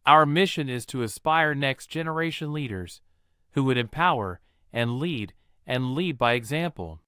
Our mission is to aspire next generation leaders who would empower and lead by example.